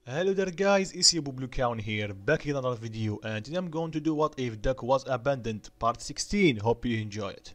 Hello there guys, it's your Bublucown here, back in another video, and today I'm going to do What If Deku Was Abandoned, part 16. Hope you enjoy it.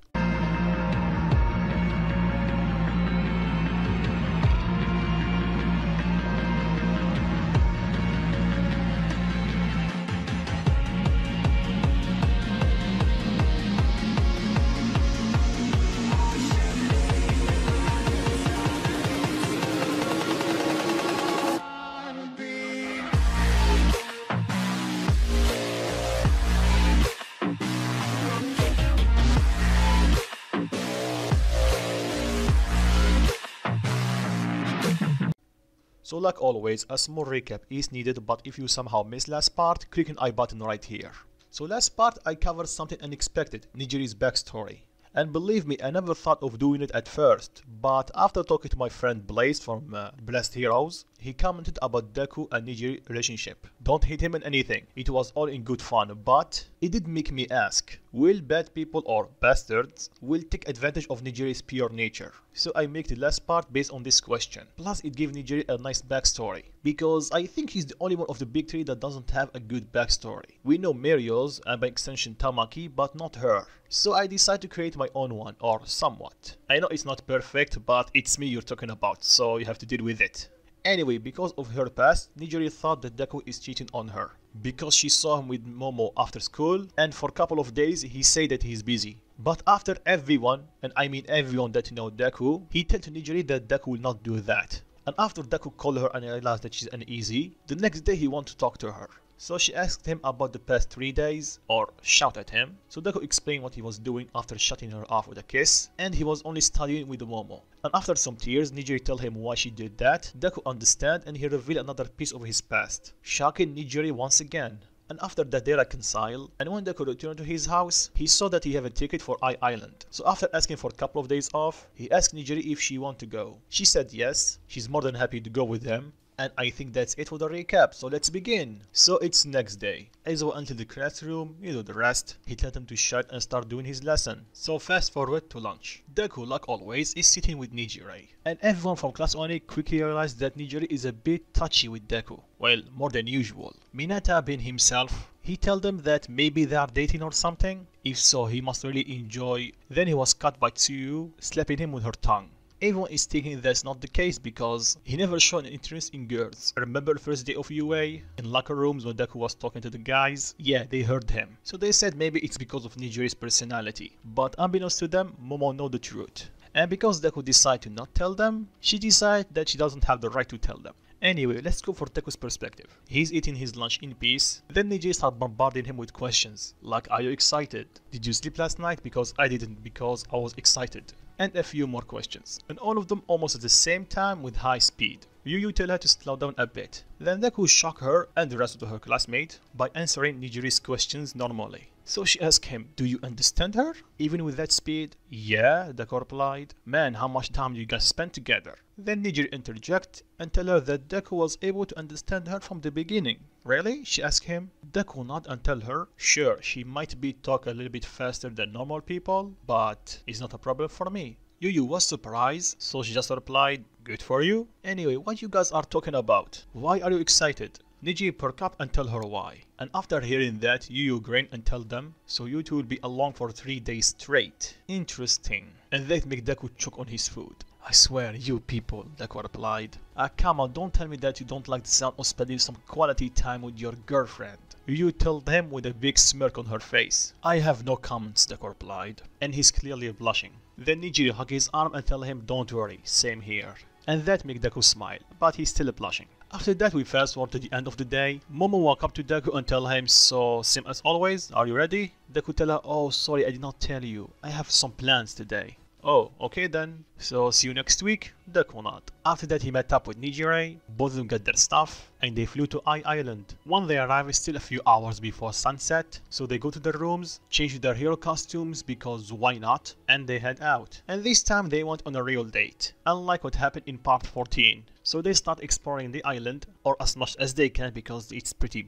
So like always, a small recap is needed, but if you somehow missed last part, click an I button right here. So last part I covered something unexpected, Nijiri's backstory. And believe me, I never thought of doing it at first, but after talking to my friend Blaze from Blessed Heroes, he commented about Deku and Nijiri relationship. Don't hate him in anything, it was all in good fun, but it did make me ask, will bad people or bastards will take advantage of Nijiri's pure nature? So I make the last part based on this question. Plus it gave Nijiri a nice backstory, because I think he's the only one of the big three that doesn't have a good backstory. We know Mario's and by extension Tamaki, but not her. So I decided to create my own one, or somewhat. I know it's not perfect, but it's me you're talking about, so you have to deal with it. Anyway, because of her past, Nijiri thought that Deku is cheating on her. Because she saw him with Momo after school, and for a couple of days he said that he's busy. But after everyone, and I mean everyone that know Deku, he told to Nijiri that Deku will not do that. And after Deku called her and realized that she's uneasy, the next day he wanted to talk to her. So she asked him about the past 3 days, or shout at him. So Deku explained what he was doing after shutting her off with a kiss, and he was only studying with the Momo. And after some tears, Nijiri tell him why she did that. Deku understand and he revealed another piece of his past, shocking Nijiri once again. And after that they reconcile, and when Deku returned to his house, he saw that he had a ticket for Island. So after asking for a couple of days off, he asked Nijiri if she want to go. She said yes, she's more than happy to go with him. And I think that's it for the recap, so let's begin. So it's next day. Aizawa entered the classroom, you know the rest. He told him to shut and start doing his lesson. So fast forward to lunch. Deku, like always, is sitting with Nijiri. And everyone from class 1A quickly realized that Nijiri is a bit touchy with Deku. Well, more than usual. Minata being himself, he told them that maybe they are dating or something. If so, he must really enjoy. Then he was cut by Tsuyu, slapping him with her tongue. Everyone is thinking that's not the case because he never showed an interest in girls. Remember the first day of UA? In locker rooms when Deku was talking to the guys? Yeah, they heard him. So they said maybe it's because of Nijiri's personality. But unbeknownst to them, Momo know the truth. And because Deku decided to not tell them, she decided that she doesn't have the right to tell them. Anyway, let's go for Deku's perspective. He's eating his lunch in peace. Then Nijiri started bombarding him with questions. Like, are you excited? Did you sleep last night? Because I didn't, because I was excited. And a few more questions, and all of them almost at the same time with high speed. Yu tell her to slow down a bit. Then Deku shocked her and the rest of her classmates by answering Nijiri's questions normally. So she asked him, do you understand her? Even with that speed? Yeah, Deku replied. Man, how much time do you guys spend together? Then Nijiri interject and tell her that Deku was able to understand her from the beginning. Really? She asked him. Deku nod and tell her, sure, she might be talk a little bit faster than normal people, but it's not a problem for me. Yu was surprised, so she just replied, good for you. Anyway, what you guys are talking about? Why are you excited? Nijiri perk up and tell her why. And after hearing that, Yu grin and tell them, so you two will be along for 3 days straight. Interesting. And that make Deku choke on his food. I swear, you people, Deku replied. Come on, don't tell me that you don't like the sound of spending some quality time with your girlfriend. Yu told him with a big smirk on her face. I have no comments, Deku replied. And he's clearly blushing. Then Nijiri hug his arm and tell him, don't worry, same here. And that make Deku smile, but he's still blushing. After that we fast forward to the end of the day. Momo walk up to Deku and tell him, so same as always, are you ready? Deku tell her, oh sorry I did not tell you, I have some plans today. Oh, okay then. So see you next week? Deku nod. After that he met up with Nijiri, both of them got their stuff, and they flew to Island. When they arrive it's still a few hours before sunset, so they go to their rooms, change their hero costumes because why not, and they head out. And this time they went on a real date, unlike what happened in part 14. So they start exploring the island, or as much as they can because it's pretty big.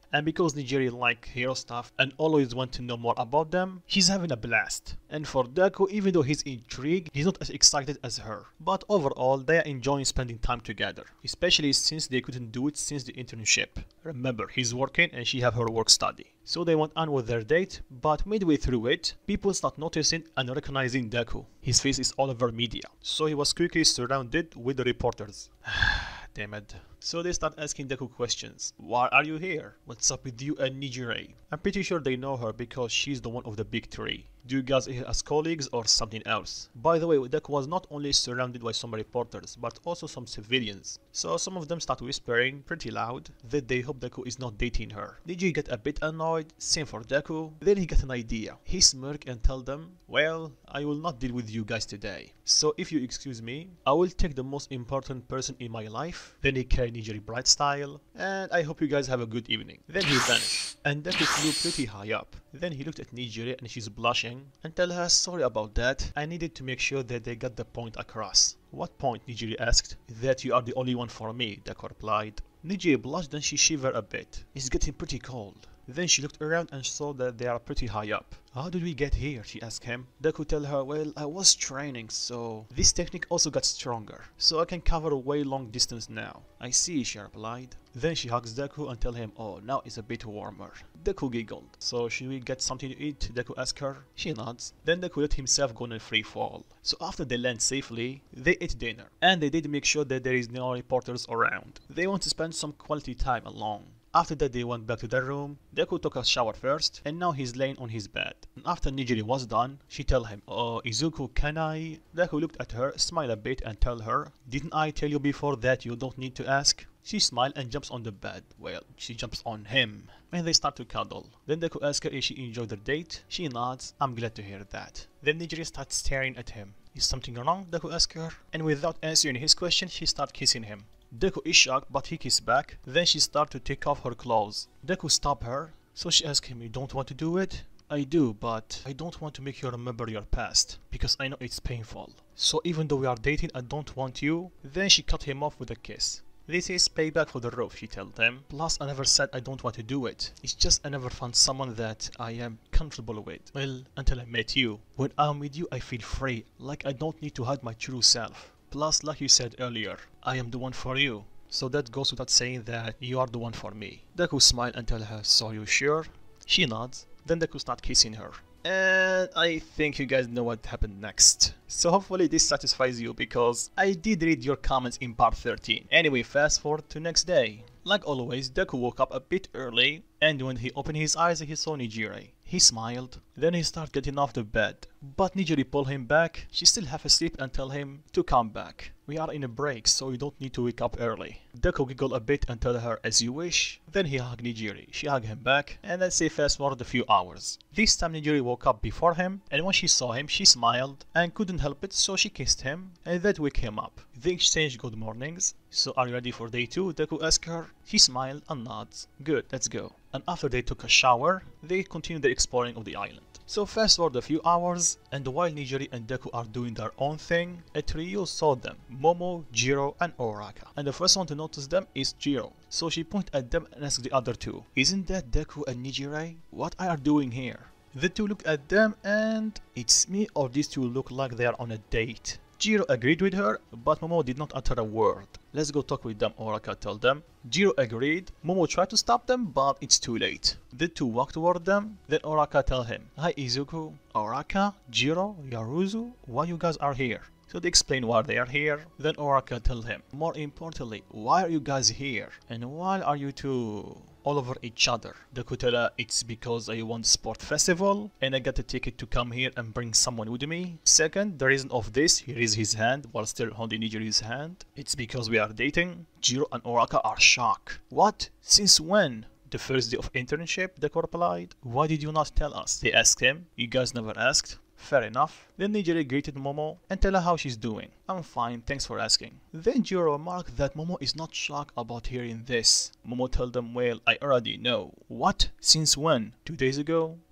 And because Nigiri like hero stuff and always want to know more about them, she's having a blast. And for Deku, even though he's intrigued, he's not as excited as her. But overall, they are enjoying spending time together, especially since they couldn't do it since the internship. Remember, he's working and she have her work study. So they went on with their date, but midway through it, people start noticing and recognizing Deku. His face is all over media, so he was quickly surrounded with the reporters. Damn it. So they start asking Deku questions. Why are you here? What's up with you and Nijire? I'm pretty sure they know her because she's the one of the big three. Do you guys here as colleagues or something else? By the way, Deku was not only surrounded by some reporters, but also some civilians. So some of them start whispering pretty loud that they hope Deku is not dating her. Niji get a bit annoyed, same for Deku. Then he got an idea. He smirk and tell them, well, I will not deal with you guys today. So if you excuse me, I will take the most important person in my life. Then he carried Nijiri Bright style, and I hope you guys have a good evening. Then he vanished, and Deku flew pretty high up. Then he looked at Nijiri and she's blushing and tell her sorry about that. I needed to make sure that they got the point across. What point? Nijiri asked. That you are the only one for me, Deku replied. Nijiri blushed and she shivered a bit. It's getting pretty cold. Then she looked around and saw that they are pretty high up. How did we get here? She asked him. Deku tell her, well, I was training, so this technique also got stronger, so I can cover a way long distance now. I see, she replied. Then she hugs Deku and tell him, oh, now it's a bit warmer. Deku giggled. So should we get something to eat? Deku asked her. She nods. Then Deku let himself go in a free fall. So after they land safely, they ate dinner. And they did make sure that there is no reporters around. They want to spend some quality time alone. After that they went back to their room. Deku took a shower first, and now he's laying on his bed. And after Nijiri was done, she tell him, oh, Izuku, can I? Deku looked at her, smiled a bit and tell her, didn't I tell you before that you don't need to ask? She smiled and jumps on the bed. Well, she jumps on him. And they start to cuddle. Then Deku asks her if she enjoyed their date. She nods. I'm glad to hear that. Then Nijiri starts staring at him. Is something wrong? Deku asks her. And without answering his question, she starts kissing him. Deku is shocked, but he kisses back. Then she starts to take off her clothes. Deku stops her. So she asks him, you don't want to do it? I do, but I don't want to make you remember your past, because I know it's painful. So even though we are dating, I don't want you. Then she cut him off with a kiss. This is payback for the roof, she told him. Plus, I never said I don't want to do it. It's just I never found someone that I am comfortable with. Well, until I met you. When I'm with you, I feel free, like I don't need to hide my true self. Plus, like you said earlier, I am the one for you. So that goes without saying that you are the one for me. Deku smiled and tell her, so you sure? She nods. Then Deku starts kissing her. And I think you guys know what happened next. So hopefully this satisfies you, because I did read your comments in part 13. Anyway, fast forward to next day. Like always, Deku woke up a bit early, and when he opened his eyes he saw Nijiri. He smiled, then he started getting off the bed. But Nijiri pulled him back. She still half asleep and tell him to come back. We are in a break, so you don't need to wake up early. Deku giggled a bit and tell her, as you wish. Then he hugged Nijiri. She hugged him back, and let's say fast forward a few hours. This time Nijiri woke up before him, and when she saw him she smiled and couldn't help it, so she kissed him, and that woke him up. They exchanged good mornings. So are you ready for day 2? Deku asked her. She smiled and nods. Good, let's go. And after they took a shower, they continued the exploring of the island. So fast forward a few hours, and while Nijiri and Deku are doing their own thing, a trio saw them, Momo, Jiro and Oraka. And the first one to notice them is Jiro. So she pointed at them and asked the other two, isn't that Deku and Nijiri? What are you doing here? The two looked at them and, it's me or these two look like they are on a date. Jiro agreed with her, but Momo did not utter a word. Let's go talk with them, Oraka told them. Jiro agreed. Momo tried to stop them, but it's too late. The two walked toward them. Then Oraka told him, hi Izuku, Oraka, Jiro, Yaruzu, why you guys are here? So they explain why they are here. Then Oraka told him, more importantly, why are you guys here? And why are you two all over each other? Deku told her, it's because I won the sport festival and I got a ticket to come here and bring someone with me. Second, the reason of this, he raised his hand while still holding Nijiri's hand. It's because we are dating. Jiro and Oraka are shocked. What? Since when? The first day of internship, Deku replied. Why did you not tell us? They asked him. You guys never asked? Fair enough. Then Nijiri greeted Momo and tell her how she's doing. I'm fine, thanks for asking. Then Jiro remarked that Momo is not shocked about hearing this. Momo told them, well, I already know. What? Since when? 2 days ago?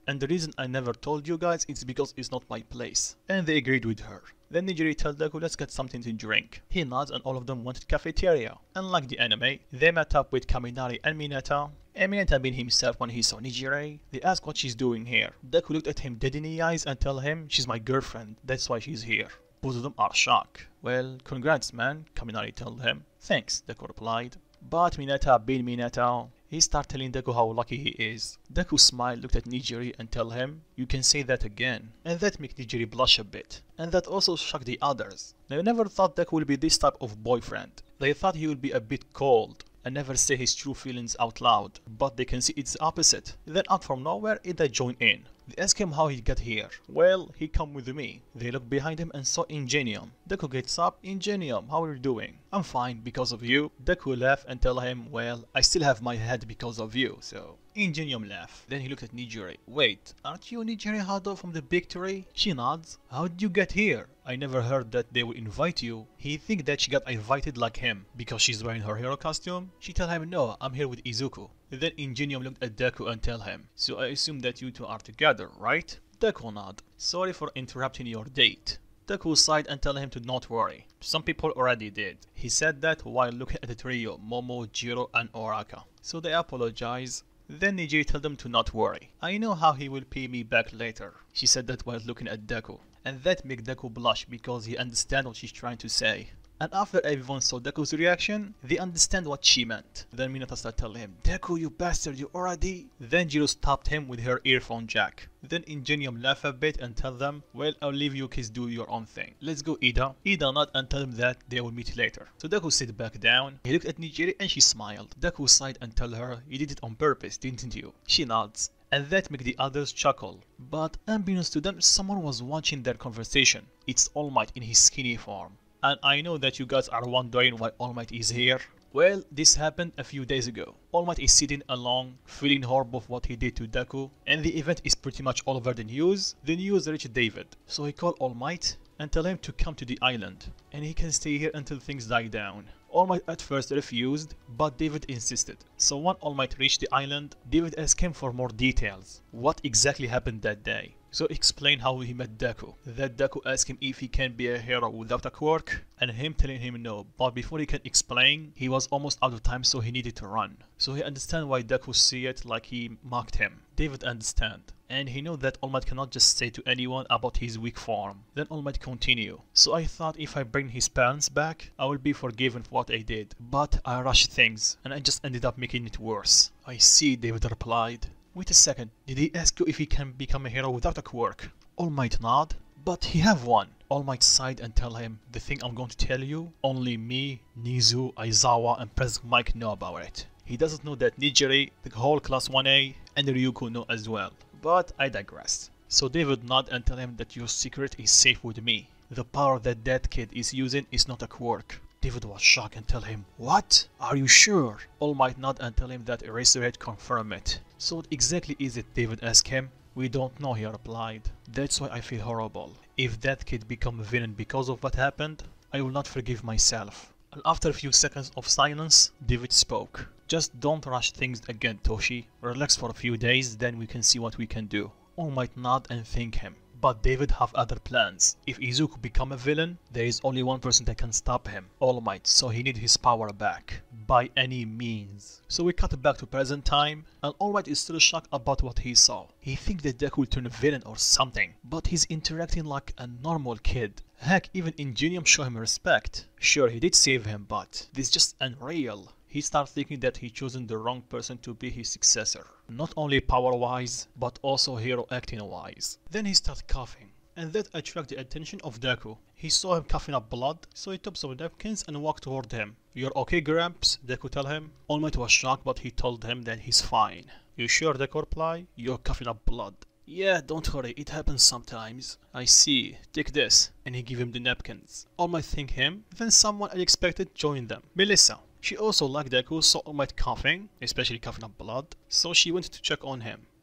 And the reason I never told you guys is because it's not my place. And they agreed with her. Then Nijiri tells Deku, let's get something to drink. He nods and all of them wanted cafeteria. Unlike the anime, they met up with Kaminari and Mineta. And Mineta being himself when he saw Nijiri. They ask what she's doing here. Deku looked at him dead in the eyes and tell him she's my girlfriend, that's why she's here. Both of them are shocked. Well, congrats man, Kaminari told him. Thanks, Deku replied. But Mineta being Mineta, he started telling Deku how lucky he is. Deku smiled, looked at Nijiri and told him, you can say that again. And that made Nijiri blush a bit. And that also shocked the others. They never thought Deku would be this type of boyfriend. They thought he would be a bit cold and never say his true feelings out loud. But they can see it's the opposite. Then out from nowhere, they join in. They ask him how he got here. Well, he come with me. They look behind him and saw Ingenium. Deku gets up. Ingenium, how are you doing? I'm fine because of you. Deku laugh and tell him, well, I still have my head because of you, so... Ingenium laugh. Then he looked at Nijiri. Wait, aren't you Nijiri Hado from the big tree? She nods. How did you get here? I never heard that they would invite you. He think that she got invited like him because she's wearing her hero costume. She tell him, no, I'm here with Izuku. Then Ingenium looked at Deku and tell him, so I assume that you two are together, right? Deku nod. Sorry for interrupting your date. Deku sighed and tell him to not worry. Some people already did. He said that while looking at the trio, Momo, Jiro and Oraka. So they apologize. Then Nijiri told them to not worry. I know how he will pay me back later. She said that while looking at Deku. And that made Deku blush because he understands what she's trying to say. And after everyone saw Deku's reaction, they understand what she meant. Then Mineta started telling him, Deku, you bastard, you already... Then Jiro stopped him with her earphone jack. Then Ingenium laughed a bit and tell them, well, I'll leave you kids do your own thing. Let's go Ida. Ida nod and tell him that they will meet later. So Deku sit back down. He looked at Nijiri and she smiled. Deku sighed and tell her, you did it on purpose, didn't you? She nods. And that made the others chuckle. But unbeknownst to them, someone was watching their conversation. It's All Might in his skinny form. And I know that you guys are wondering why All Might is here. Well, this happened a few days ago. All Might is sitting alone, feeling horrible for what he did to Deku, and the event is pretty much all over the news. The news reached David, so he called All Might and tell him to come to the island, and he can stay here until things die down. All Might at first refused, but David insisted. So when All Might reached the island, David asked him for more details. What exactly happened that day? So explain how he met Deku. That Deku asked him if he can be a hero without a quirk, and him telling him no. But before he can explain, he was almost out of time, so he needed to run. So he understand why Deku see it like he mocked him. David understand. And he know that All Might cannot just say to anyone about his weak form. Then All Might continue. So I thought if I bring his parents back, I will be forgiven for what I did. But I rushed things, and I just ended up making it worse. I see, David replied. Wait a second, did he ask you if he can become a hero without a quirk? All Might nod. But he have one. All Might sighed and tell him, the thing I'm going to tell you, only me, Nizu, Aizawa and President Mike know about it. He doesn't know that Nijiri, the whole class 1A, and Ryuko know as well. But I digress. So David nod and tell him that your secret is safe with me. The power that kid is using is not a quirk. David was shocked and tell him, what? Are you sure? All Might nod and tell him that Eraserhead confirm it. So what exactly is it? David asked him. We don't know, he replied. That's why I feel horrible. If that kid become a villain because of what happened, I will not forgive myself. And after a few seconds of silence, David spoke. Just don't rush things again, Toshi. Relax for a few days, then we can see what we can do. All Might nod and thank him. But David have other plans. If Izuku become a villain, there is only one person that can stop him, All Might, so he need his power back. By any means. So we cut back to present time, and All Might is still shocked about what he saw. He thinks that Deku will turn a villain or something, but he's interacting like a normal kid. Heck, even Ingenium show him respect. Sure, he did save him, but this is just unreal. He starts thinking that he chosen the wrong person to be his successor. Not only power-wise, but also hero acting-wise. Then he starts coughing, and that attracted the attention of Deku. He saw him coughing up blood, so he took some napkins and walked toward him. You're okay, Gramps? Deku tell him. All Might was shocked, but he told him that he's fine. You sure, Deku replied? You're coughing up blood. Yeah, don't worry, it happens sometimes. I see, take this. And he gave him the napkins. All Might thank him, then someone unexpected joined them. Melissa. She also liked Deku, saw All Might coughing, especially coughing up blood, so she went to check on him.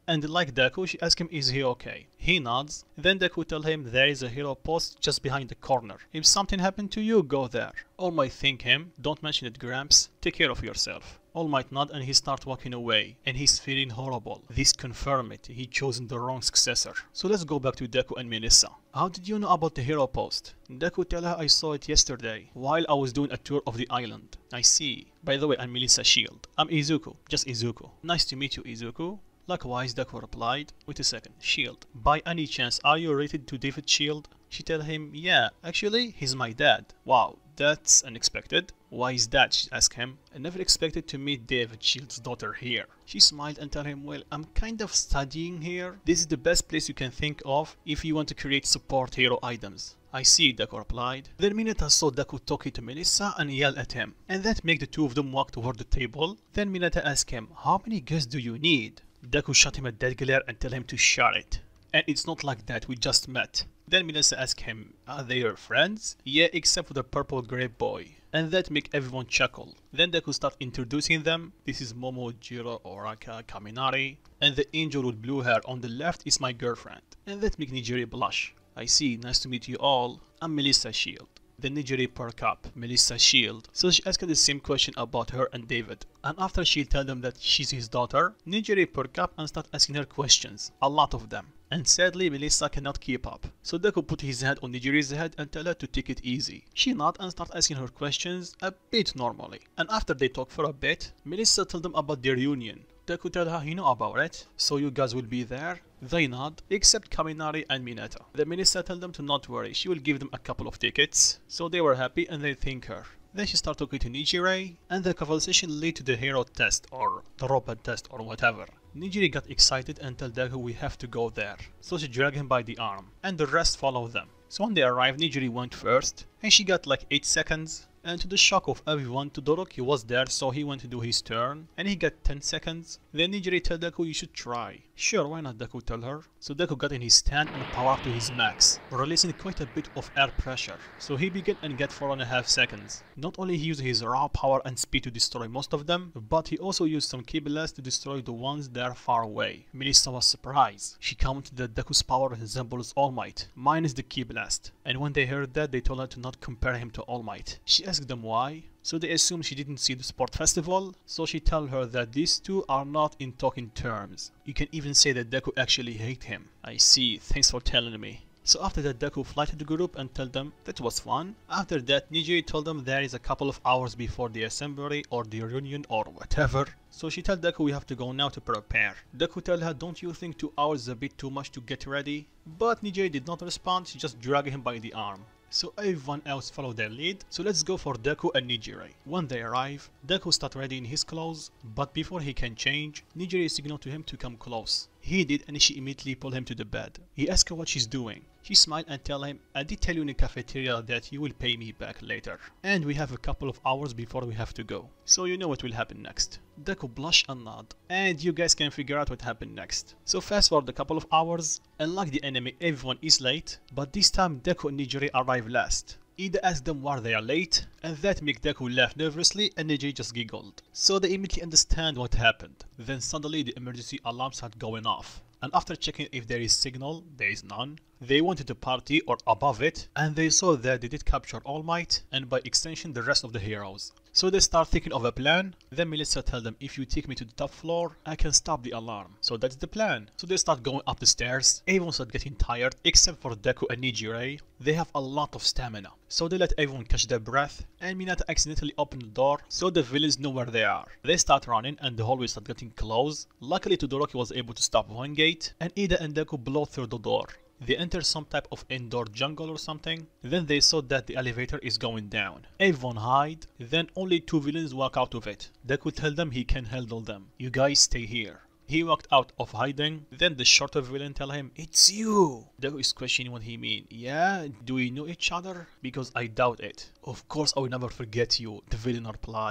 And like Deku, she asks him, is he okay? He nods. Then Deku tells him there is a hero post just behind the corner. If something happened to you, go there. All Might thank him. Don't mention it, Gramps. Take care of yourself. All Might nod and he starts walking away. And he's feeling horrible. This confirms it. He chosen the wrong successor. So let's go back to Deku and Melissa. How did you know about the hero post? Deku tell her I saw it yesterday while I was doing a tour of the island. I see. By the way, I'm Melissa Shield. I'm Izuku. Just Izuku. Nice to meet you, Izuku. Likewise, Deku replied. Wait a second. Shield. By any chance, are you related to David Shield? She tell him, yeah, actually, he's my dad. Wow, that's unexpected. Why is that? She asked him. I never expected to meet David Shield's daughter here. She smiled and told him, well, I'm kind of studying here. This is the best place you can think of if you want to create support hero items. I see, Deku replied. Then Mineta saw Deku talking to Melissa and yelled at him. And that made the two of them walk toward the table. Then Mineta asked him, how many guests do you need? Deku shot him a dead glare and tell him to shut it. And it's not like that, we just met. Then Melissa asked him, are they your friends? Yeah, except for the purple grape boy. And that make everyone chuckle. Then Deku start introducing them. This is Momo, Jiro, Oraka, Kaminari. And the angel with blue hair on the left is my girlfriend. And that make Nijiri blush. I see, nice to meet you all. I'm Melissa Shield. Then Nijiri perk up, Melissa Shield. So she asked her the same question about her and David. And after she told them that she's his daughter, Nijiri perk up and start asking her questions. A lot of them. And sadly, Melissa cannot keep up. So Deku put his hand on Nijiri's head and tell her to take it easy. She nod and start asking her questions a bit normally. And after they talk for a bit, Melissa told them about their union. Deku tell her he know about it, so you guys will be there. They nod, except Kaminari and Mineta. Then Melissa tell them to not worry, she will give them a couple of tickets. So they were happy and they thank her. Then she started talking to Nijiri, and the conversation led to the hero test or the robot test or whatever. Nijiri got excited and told Deku we have to go there. So she dragged him by the arm, and the rest followed them. So when they arrived, Nijiri went first, and she got like 8 seconds. And to the shock of everyone, Todoroki was there, so he went to do his turn, and he got 10 seconds. Then Nijiri told Deku you should try. Sure, why not, Deku tell her. So Deku got in his stand and powered up to his max, releasing quite a bit of air pressure. So he began and got 4.5 seconds. Not only he used his raw power and speed to destroy most of them, but he also used some ki blasts to destroy the ones that are far away. Melissa was surprised. She commented that Deku's power resembles All Might, minus the ki blast. And when they heard that, they told her to not compare him to All Might. She asked them why. So they assumed she didn't see the sport festival, so she told her that these two are not in talking terms. You can even say that Deku actually hate him. I see, thanks for telling me. So after that, Deku fly to the group and tell them that was fun. After that, Nijiri told them there is a couple of hours before the assembly or the reunion or whatever. So she told Deku we have to go now to prepare. Deku tell her, don't you think 2 hours is a bit too much to get ready? But Nijiri did not respond, she just dragged him by the arm. So everyone else followed their lead, so let's go for Deku and Nijiri. When they arrive, Deku starts readying his clothes, but before he can change, Nijiri signaled to him to come close. He did and she immediately pulled him to the bed. He asked her what she's doing. She smiled and tell him, I did tell you in the cafeteria that you will pay me back later. And we have a couple of hours before we have to go. So you know what will happen next. Deku blush and nod. And you guys can figure out what happened next. So fast forward a couple of hours, and like the anime, everyone is late. But this time Deku and Nijiri arrive last. Ida asked them why they are late, and that made Deku laugh nervously and Nijiri just giggled. So they immediately understand what happened. Then suddenly the emergency alarm started going off. And after checking if there is signal, there is none. They wanted to party or above it, and they saw that they did capture All Might, and by extension the rest of the heroes. So they start thinking of a plan. Then Melissa tells them, if you take me to the top floor, I can stop the alarm. So that's the plan. So they start going up the stairs. Everyone starts getting tired, except for Deku and Nijiri. They have a lot of stamina. So they let everyone catch their breath, and Mineta accidentally opened the door, so the villains know where they are. They start running, and the hallway starts getting close. Luckily Todoroki was able to stop one gate, and Ida and Deku blow through the door. They enter some type of indoor jungle or something. Then they saw that the elevator is going down. Everyone hide. Then only 2 villains walk out of it. Deku tell them he can handle them. You guys stay here. He walked out of hiding. Then the shorter villain tell him, it's you. Deku is questioning what he mean. Yeah, do we know each other? Because I doubt it. Of course I will never forget you, the villain replied.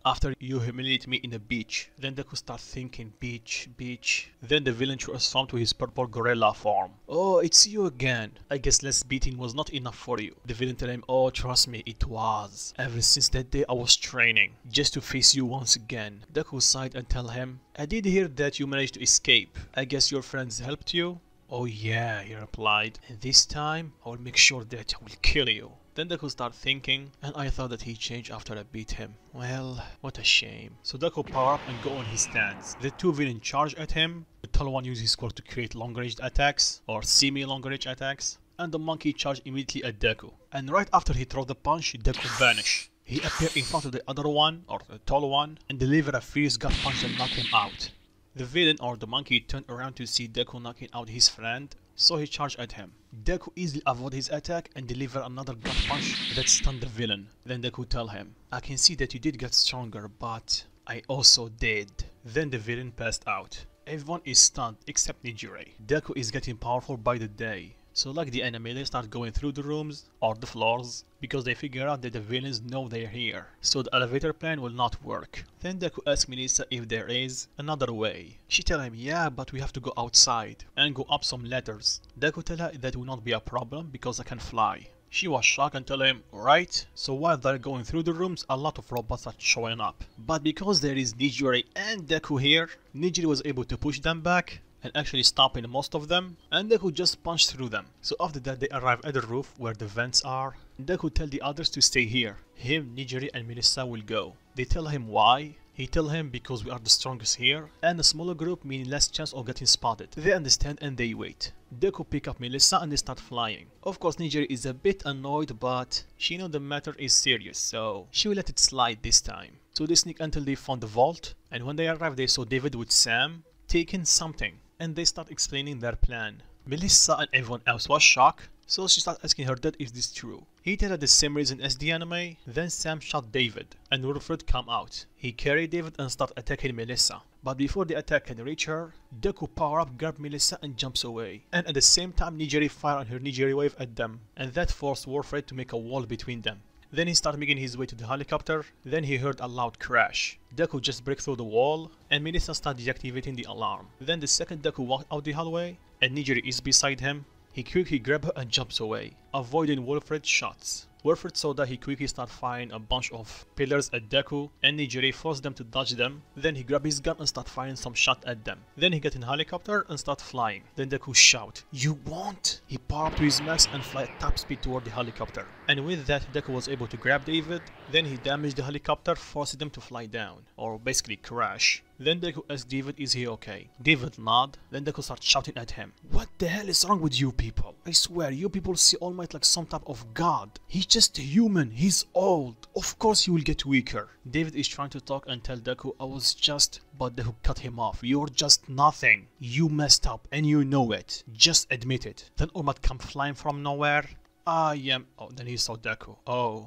after you humiliate me in the beach. Then Deku start thinking, beach, beach. Then the villain transformed to his purple gorilla form. Oh, it's you again. I guess less beating was not enough for you. The villain tell him, oh, trust me, it was. Ever since that day I was training, just to face you once again. Deku sighed and tell him, I did hear that you managed to escape. I guess your friends helped you? Oh yeah, he replied, and this time I will make sure that I will kill you. Then Deku started thinking, and I thought that he changed after I beat him. Well, what a shame. So Deku power up and go on his stance. The two villains charge at him. The tall one uses his core to create long-range attacks, or semi-long-range attacks. And the monkey charged immediately at Deku. And right after he throw the punch, Deku vanished. He appeared in front of the other one, or the tall one, and delivered a fierce gut punch that knocked him out. The villain or the monkey turned around to see Deku knocking out his friend, so he charged at him. Deku easily avoided his attack and delivered another gut punch that stunned the villain. Then Deku tell him, I can see that you did get stronger, but I also did. Then the villain passed out. Everyone is stunned except Nijiri. Deku is getting powerful by the day. So like the anime, they start going through the rooms or the floors because they figure out that the villains know they're here. So the elevator plan will not work. Then Deku asks Melissa if there is another way. She tell him, yeah, but we have to go outside and go up some ladders. Deku tell her that will not be a problem because I can fly. She was shocked and tell him, right? So while they're going through the rooms, a lot of robots are showing up. But because there is Nijiri and Deku here, Nijiri was able to push them back and actually stopping most of them, and Deku just punched through them. So after that they arrive at the roof where the vents are. Deku tell the others to stay here. Him, Nijiri and Melissa will go. They tell him why. He tell him because we are the strongest here, and a smaller group meaning less chance of getting spotted. They understand and they wait. Deku pick up Melissa and they start flying. Of course Nijiri is a bit annoyed, but she knows the matter is serious, so she will let it slide this time. So they sneak until they found the vault, and when they arrived they saw David with Sam taking something, and they start explaining their plan. Melissa and everyone else was shocked, so she started asking her dad, is this true? He told her the same reason as the anime. Then Sam shot David, and Wilfred come out. He carried David and start attacking Melissa. But before the attack can reach her, Deku power up, grabs Melissa and jumps away. And at the same time Nijiri fire on her Nijiri wave at them, and that forced Wilfred to make a wall between them. Then he started making his way to the helicopter. Then he heard a loud crash. Deku just break through the wall, and Melissa started deactivating the alarm. Then the second Deku walked out the hallway, and Nijiri is beside him. He quickly grabs her and jumps away, avoiding Wilfred's shots. Wilfred saw that. He quickly started firing a bunch of pillars at Deku, and Nijiri forced them to dodge them. Then he grabbed his gun and started firing some shots at them. Then he got in a helicopter and started flying. Then Deku shout, "You won't!" He powered up to his max and fly at top speed toward the helicopter. And with that, Deku was able to grab David. Then he damaged the helicopter, forcing them to fly down, or basically crash. Then Deku asked David, is he okay? David nodded. Then Deku started shouting at him, "What the hell is wrong with you people? I swear, you people see All Might like some type of god. He's just a human, he's old. Of course he will get weaker." David is trying to talk and tell Deku, "I was just..." But Deku cut him off. "You're just nothing. You messed up and you know it. Just admit it." Then All Might come flying from nowhere. "I am..." Oh, then he saw Deku.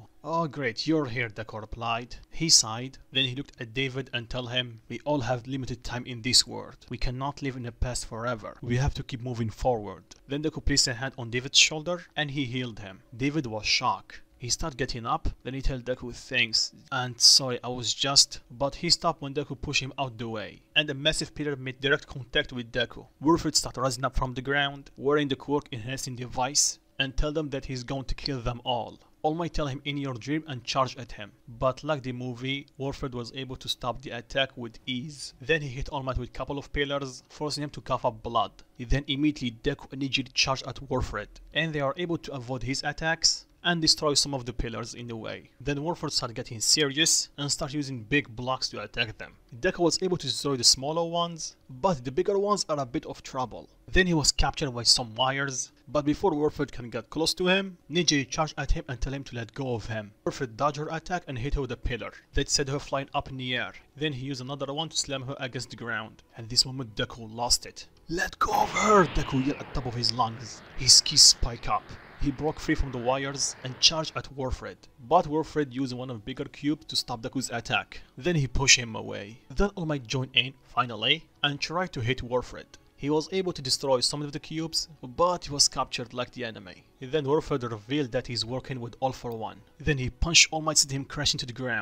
Oh great, you're here," Deku replied. He sighed. Then he looked at David and told him, "We all have limited time in this world. We cannot live in the past forever. We have to keep moving forward." Then Deku placed a hand on David's shoulder and he healed him. David was shocked. He started getting up. Then he told Deku, "Thanks, and sorry, I was just..." But he stopped when Deku pushed him out the way, and a massive pillar made direct contact with Deku. Wilfred started rising up from the ground, wearing the quirk enhancing device, and tell them that he's going to kill them all. All Might tell him, "In your dream," and charge at him. But like the movie, Wilfred was able to stop the attack with ease. Then he hit All Might with a couple of pillars, forcing him to cough up blood. Then immediately Deku and Nijiri charged at Wilfred, and they are able to avoid his attacks and destroy some of the pillars in the way. Then Wilfred started getting serious and started using big blocks to attack them. Deku was able to destroy the smaller ones, but the bigger ones are a bit of trouble. Then he was captured by some wires, but before Wilfred can get close to him, Nijiri charged at him and tell him to let go of him. Wilfred dodged her attack and hit her with a pillar that set her flying up in the air. Then he used another one to slam her against the ground. At this moment Deku lost it. "Let go of her!" Deku yelled at the top of his lungs. His keys spike up. He broke free from the wires and charged at Wilfred, but Wilfred used one of the bigger cubes to stop Deku's attack. Then he pushed him away. Then All Might joined in, finally, and tried to hit Wilfred. He was able to destroy some of the cubes, but he was captured like the enemy. Then Wilfred revealed that he's working with All for One. Then he punched All Might, sending him crashing to the ground.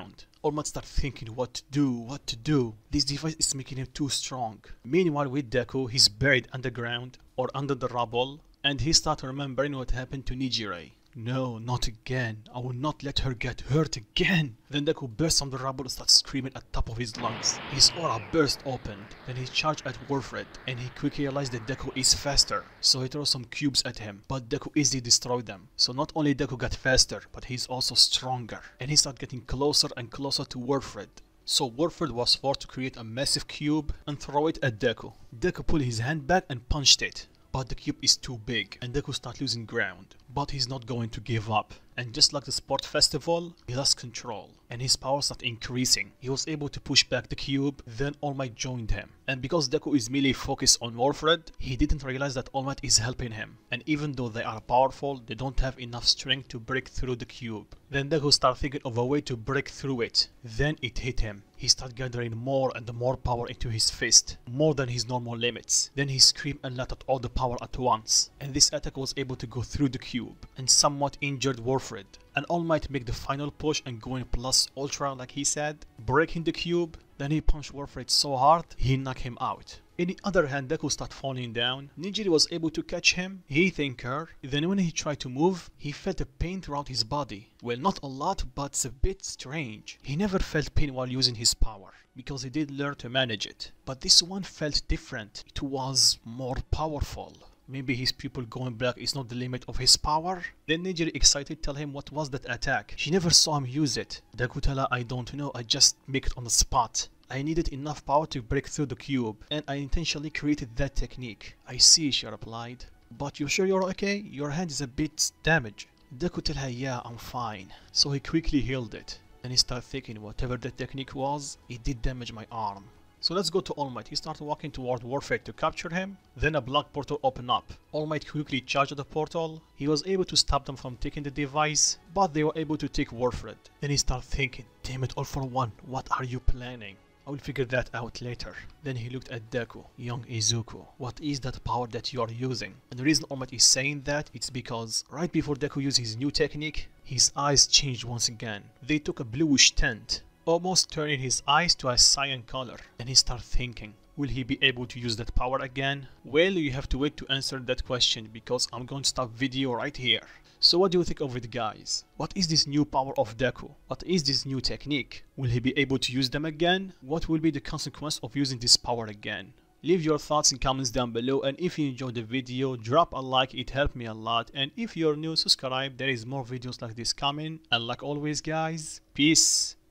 All Might start thinking what to do. This device is making him too strong. Meanwhile with Deku, he's buried underground or under the rubble, and he starts remembering what happened to Nijire. No, not again. I will not let her get hurt again. Then Deku bursts from the rubble and starts screaming at the top of his lungs. His aura burst open. Then he charged at Warfred, and he quickly realized that Deku is faster. So he throws some cubes at him, but Deku easily destroyed them. So not only Deku got faster, but he's also stronger. And he started getting closer and closer to Warfred. So Warfred was forced to create a massive cube and throw it at Deku. Deku pulled his hand back and punched it. But the cube is too big and Deku starts losing ground. But he's not going to give up. And just like the sport festival, he lost control and his power started increasing. He was able to push back the cube, then All Might joined him. And because Deku is merely focused on Warfred, he didn't realize that All Might is helping him. And even though they are powerful, they don't have enough strength to break through the cube. Then Deku started thinking of a way to break through it. Then it hit him. He started gathering more and more power into his fist, more than his normal limits. Then he screamed and let out all the power at once. And this attack was able to go through the cube and somewhat injured Warfred. And All Might make the final push and go in plus ultra like he said, breaking the cube. Then he punched Warfred so hard, he knocked him out. In the other hand, Deku started falling down. Nijiri was able to catch him, he thanked her. Then when he tried to move, he felt a pain throughout his body. Well, not a lot, but it's a bit strange. He never felt pain while using his power, because he did learn to manage it. But this one felt different. It was more powerful. Maybe his pupil going black is not the limit of his power? Then Nijiri excited tell him what was that attack. She never saw him use it. Deku tell her, I don't know, I just make it on the spot. I needed enough power to break through the cube, and I intentionally created that technique. I see, she replied. But you sure you're okay? Your hand is a bit damaged. Deku tell her, yeah, I'm fine. So he quickly healed it. Then he started thinking whatever that technique was, it did damage my arm. So let's go to All Might. He started walking toward Warfred to capture him. Then a black portal opened up. All Might quickly charged the portal. He was able to stop them from taking the device, but they were able to take Warfred. Then he started thinking, damn it, All for One, what are you planning? I will figure that out later. Then he looked at Deku, young Izuku. What is that power that you are using? And the reason All Might is saying that, it's because right before Deku used his new technique, his eyes changed once again. They took a bluish tint, almost turning his eyes to a cyan color. And he started thinking, will he be able to use that power again? Well, you have to wait to answer that question because I'm going to stop video right here. So what do you think of it, guys? What is this new power of Deku? What is this new technique? Will he be able to use them again? What will be the consequence of using this power again? Leave your thoughts in comments down below, and if you enjoyed the video, drop a like, it helped me a lot. And if you're new, subscribe, there is more videos like this coming. And like always, guys, peace.